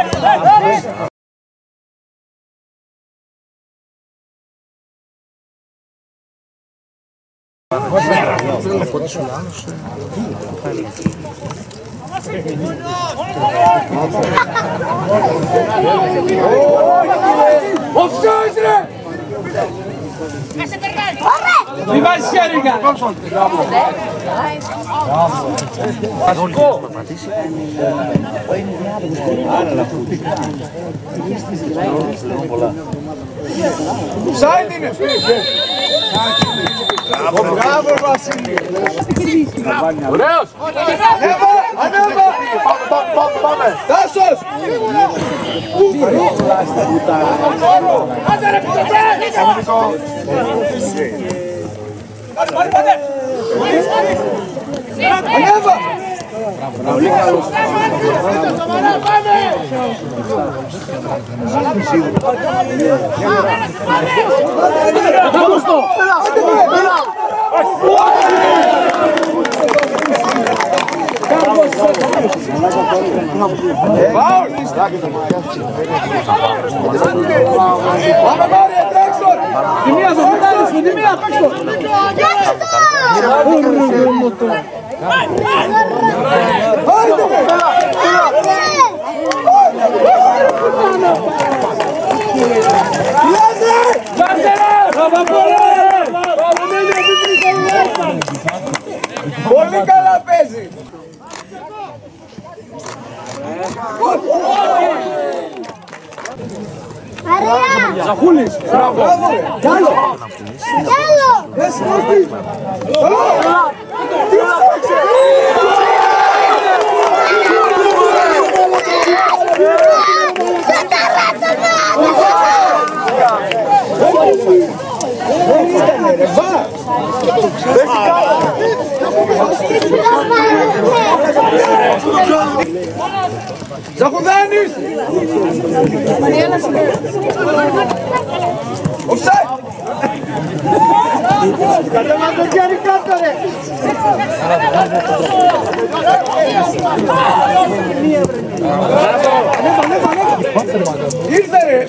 Mi vai scarica! Σάιντινε! Μπράβο Βασίλη! Ωραίος! Ανέβα! Πάμε! Τάσος! Άντε ρε πιτωτέ! Ανέβα! Πολύ καλός! Πάμε στο! Πάμε πάρε, τρέξω! Τη μία σας μετάλλεις, τη μία παίξω! Πολύ καλά παίζει! Ωραία! Ζαχούλης! Μπράβο! Καλό! Ζαχουδάνης! Offside! Κατά μας το πιάνει κάτω ρε! Ήρθε ρε!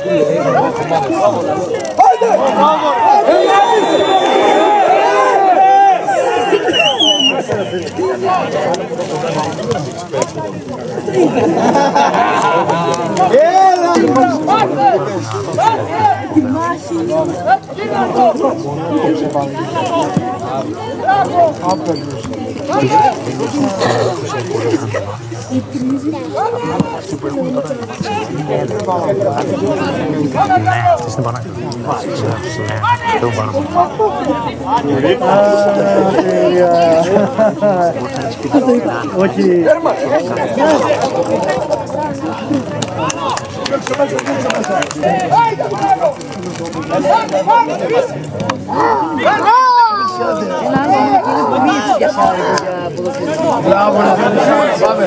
Όχι. Μπράβο, πάμε.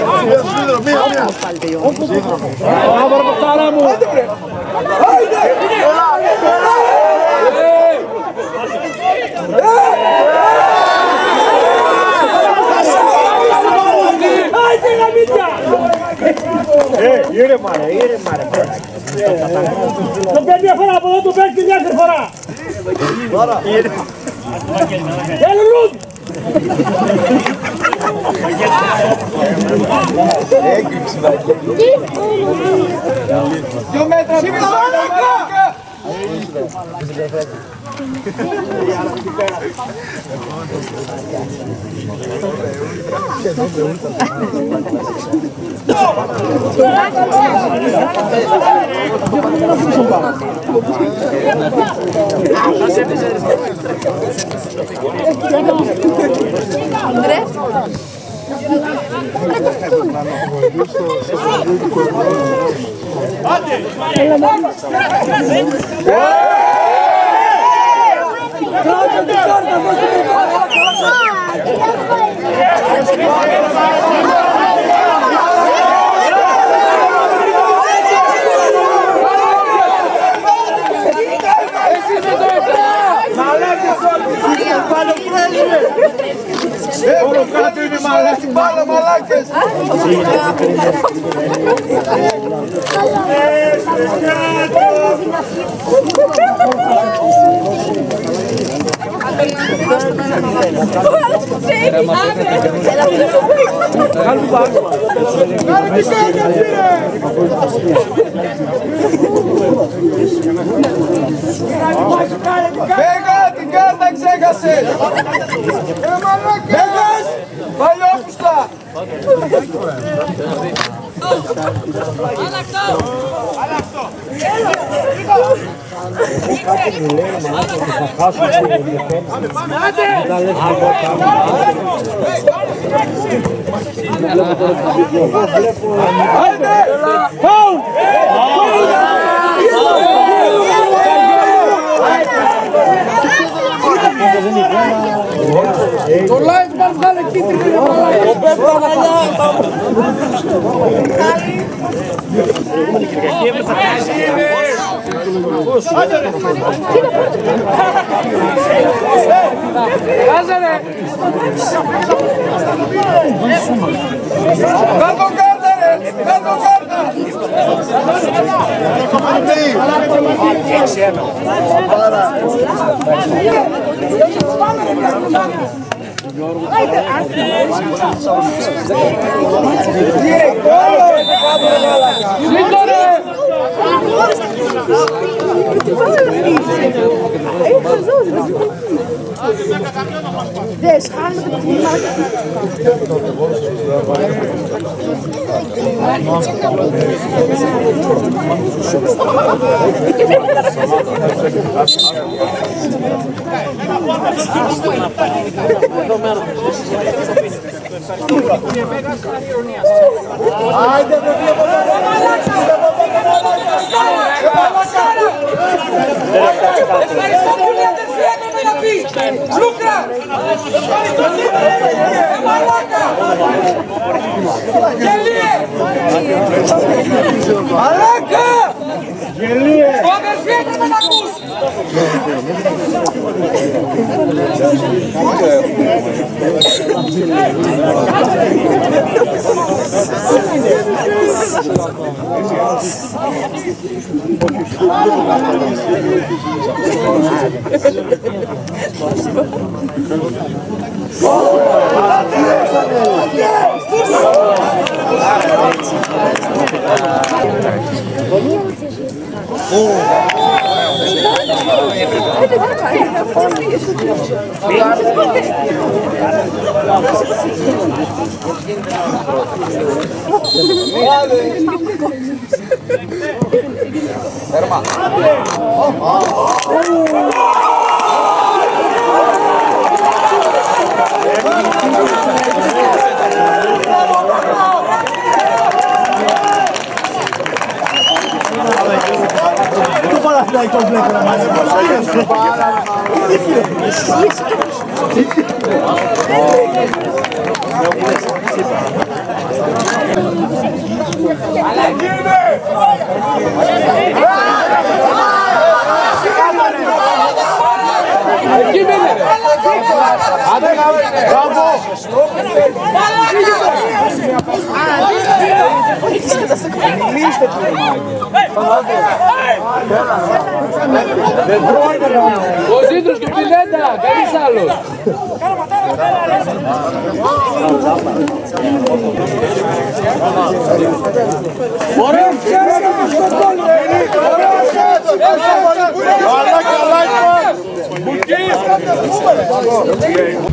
Μπράβο, ρε παχτάρα μου. Ήρεμα ρε. Το παίρνει μια φορά από εδώ, το παίρνει μια φορά. Έλα Λουντ! Έγκριψε Βαγγέλη. 2 μέτρα πίσω! Όλο κάτω είναι μαλάκες, μαλάκες! Βέγα, την κάρτα ξέχασες! Βέγας, παλιόπουστα! Το live μας βγάλε κίτρινη Κάτω κάρτα ρε! Κάτω κάρτα! Ευχαριστώ πολύ αδερφή, έπρεπε να πει. Λούκρα! Ευχαριστώ σήμερα. Μαλάκα! Γελίε! Μαλάκα! Γελίε! Το αδερφή έπρεπε να ακούς. Ο Ζήτρος και η Πιλέντα, κανείς άλλος. Ωραία, ξέρετε στο κόλλο! Ωραία, ξέρετε! Καλά, καλά, λοιπόν!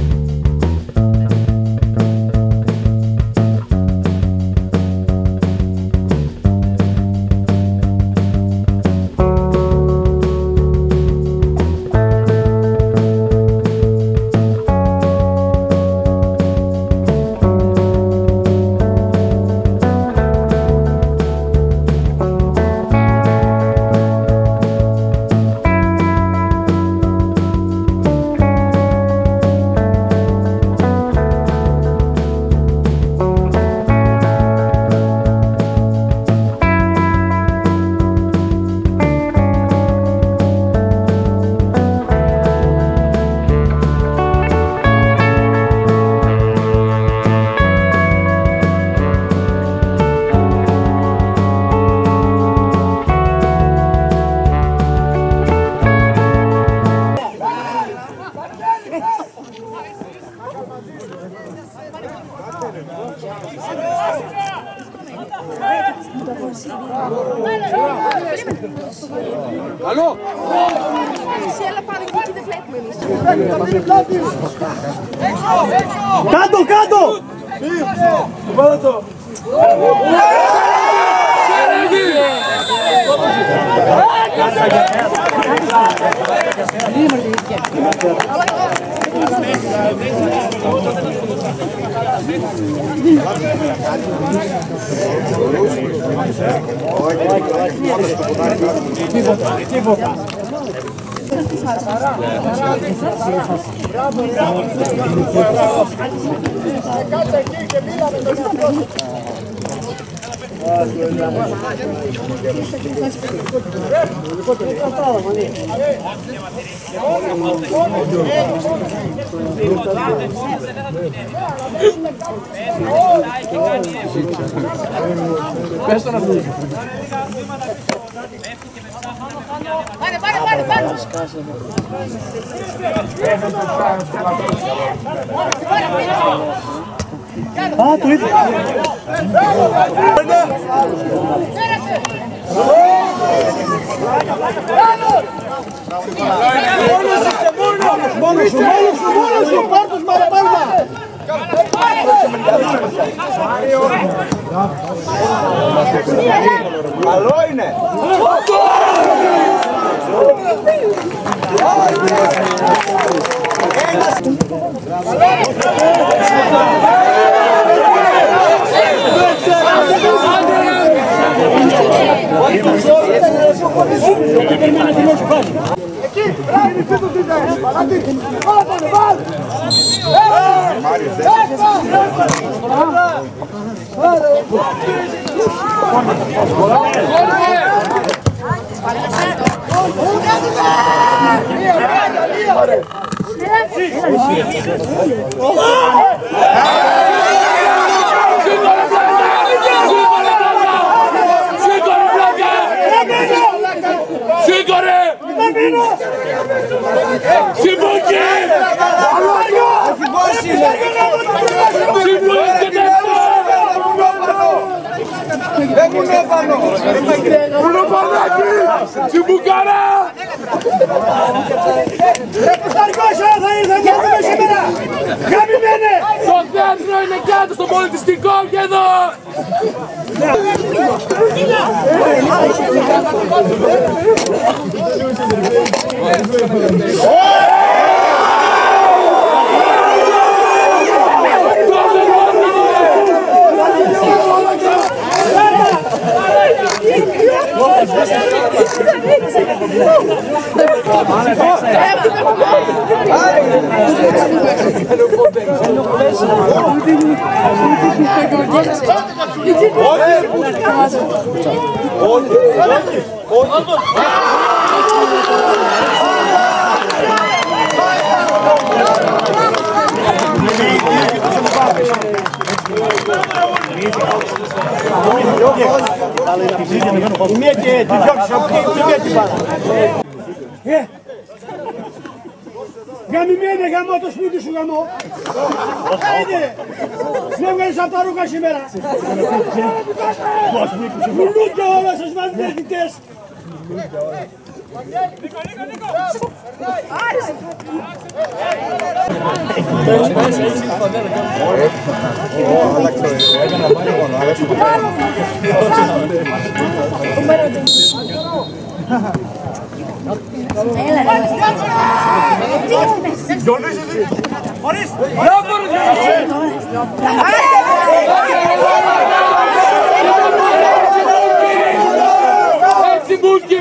Καλό! Κάτω, κάτω! Πες το να πει. Πάρε. Α, το είδε. Μόνος σου, πάρ' τους μαραπάρμα. Καλό είναι! Εκεί, μπράβο, φύγω την τέχνη. Παλάτι, βάλε, βάλε. Τσιμπουκάρα! Ρε Κουσταρικός, θα ήρθα και έχουμε σήμερα! Γαμημένε! Το θέατρο είναι κάτω στο πολιτιστικό και εδώ! Γαμημένε, γαμώ το σπίτι σου, γαμώ. Άιντε, με έβγαλες απ' τα ρούχα σήμερα. Βουλούνται όλα σας μαθητές. Έτσι μπούκι!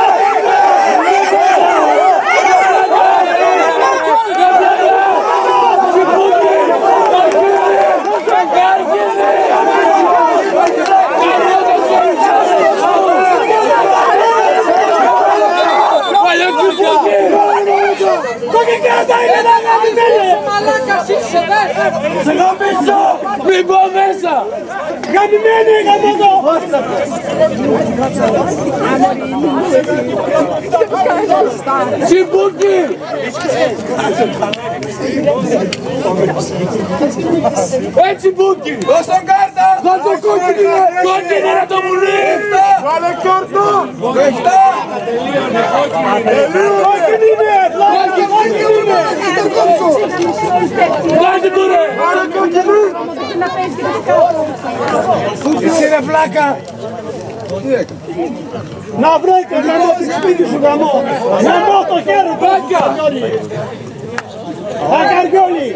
Μην πω μέσα! Γαμημένε, γαμώ το! Τσιμπούκι! Έτσι μπούκι! Δώσ' τον κάρτα! Βάλ' το κόκκινο! Κόκκινο ρε το πουλί! Βάλε κάρτα! 7! Κόκκινη είναι! Κόκκινη είναι! Κάντε το ρε! Βάλε κόκκινο! Εσύ ρε φλάκα! Να βρέτε γαμό τη σπίτι σου γαμό! Γαμό το χέρι! Μπάκια! Ακαριόλι!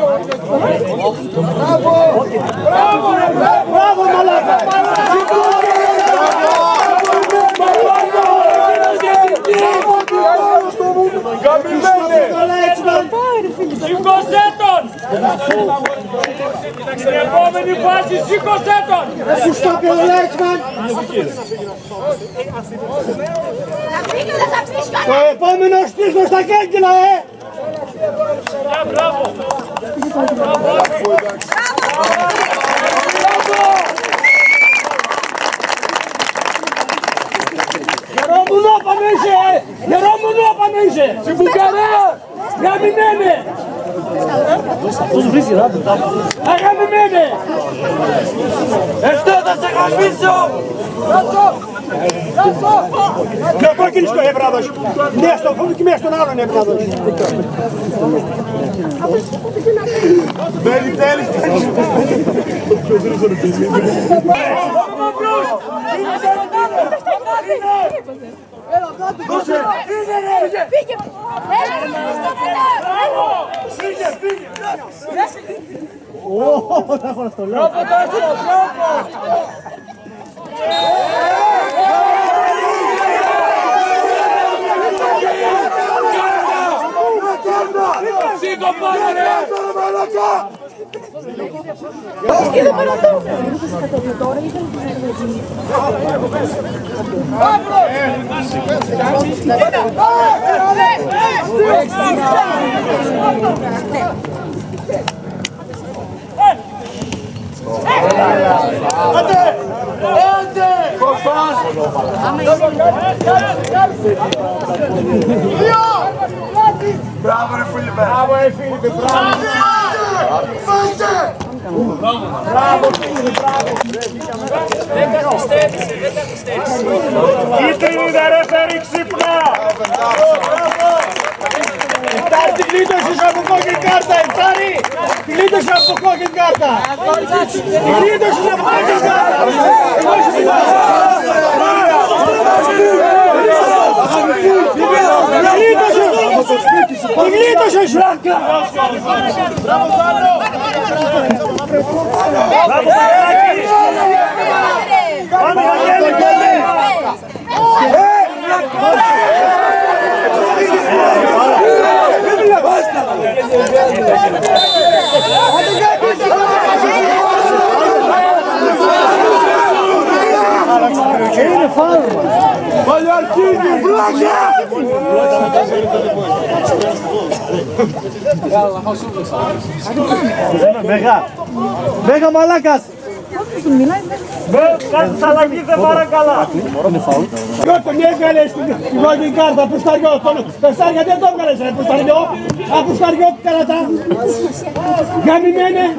Μπράβο μαλάκα! Σήκωσέ τον! Στην επόμενη φάση σήκωσέ τον! Σου στόπει ο Λέξμαν! Το επόμενο στήσο στα κέκκινα, Μπράβο! Γερόμουνο πάνω είσαι! Γερόμουνο πάνω είσαι! Στην Βουλγαρία! Γαμημένε! Αγαμημένε! Ευτό θα σε γαμίσω! Με κόκκινη στο έπρεπε να δώσει. Μία στον φόβο και μία στον άλλον έπρεπε να δώσει. Μπαίνει τέλεις! Φύγε! Θα έχω στο λέω. Σήκω πάνω ρε! Μπράβο ρε Φίλιππε! Μπράβο ρε Φίλιππε! Μπράβο! Πάσε! Μπράβο Φίλιππε! Μπράβο! Δεν καθυστέρησε, δεν καθυστέρησε. Κίτρινη ρε φέρει ξύπνα! Υπάρχει κλείτωσης από κόκκινη κάρτα, Ιφτάρη! Κλείτωση από κόκκινη κάρτα! Κλείτωση από κόκκινη κάρτα! Κλείτωσης! Μπράβο Σάνο! Μπράβο Σαράκη! Πάμε Αγγέλη, πάμε! Είναι φάουλ! Παλιαρκίδη, βλάκια! Μέγα μαλάκας! Κάτι σαλαγή δεν παρακαλά! Γιώργο, μη έβγαλες την κόκκινη κάρτα, πουσταριό! Το στάρια δεν το έβγαλες ρε πουσταριό! Απουσταριό καρατά! Γαμημένε!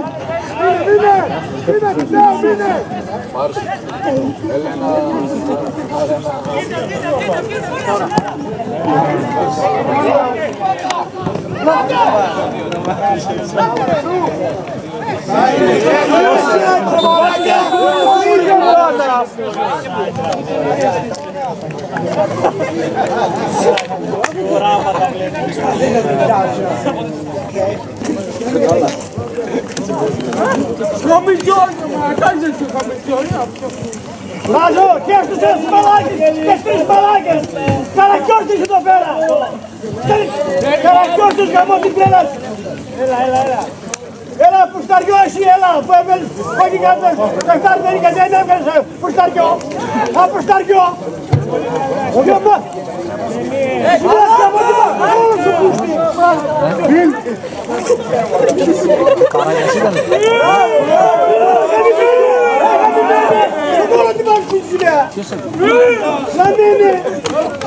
Βράζω, και στους τρεις μπαλάκες, και στις μπαλάκες! Καρακιόρτης εδώ πέρα! Καρακιόρτης γαμώ την τρέλας! Έλα! Έλα πουσταριό εσύ, έλα! Που έβγαλες, όχι κάτω, το χτάρι δεν είχε, δεν έβγαλες πουσταριό! Α, πουσταριό! Όλος σου πούστη! Στο μόνο την πάρει στην δουλειά! Να μείνει!